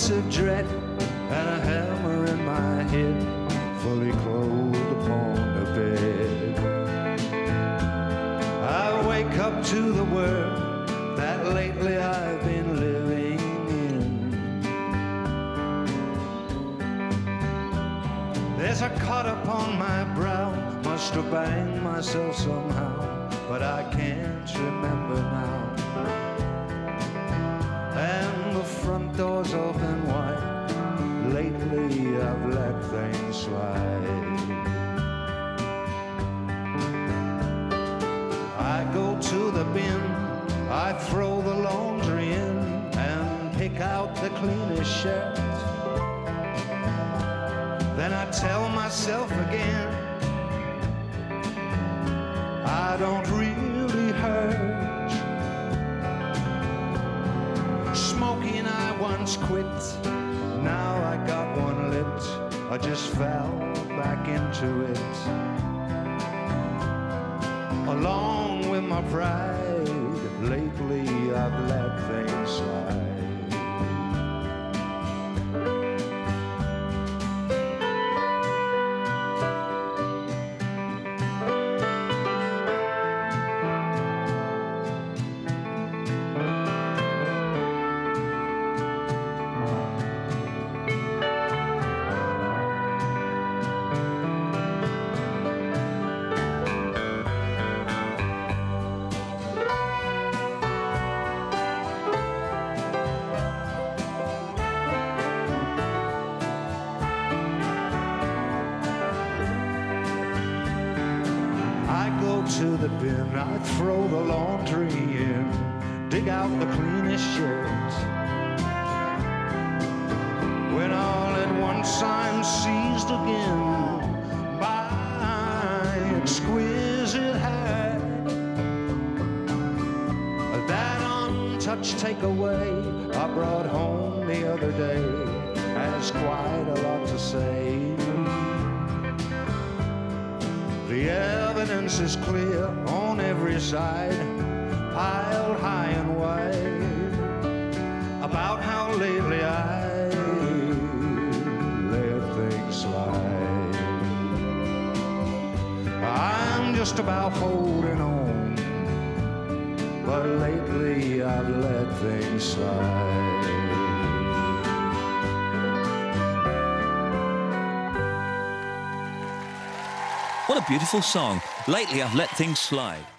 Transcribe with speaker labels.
Speaker 1: of dread and a hammer in my head, fully clothed upon the bed. I wake up to the world that lately I've been living in. There's a cut upon my brow, must have banged myself somehow, but I can't remember now. And the front door's open wide, lately I've let things slide. I go to the bin, I throw the laundry in and pick out the cleanest shirt. Then I tell myself again, I don't really hurt. Smoking I once quit, now I got one lit, I just fell back into it. Along with my pride, lately I've let things slide. I go to the bin, I throw the laundry in, dig out the cleanest shirt. When all at once I'm seized again by exquisite hat, that untouched takeaway I brought home the other day has quite a lot to say. The evidence is clear on every side, piled high and wide, about how lately I let things slide. I'm just about holding on, but lately I've let things slide.
Speaker 2: What a beautiful song. Lately, I've let things slide.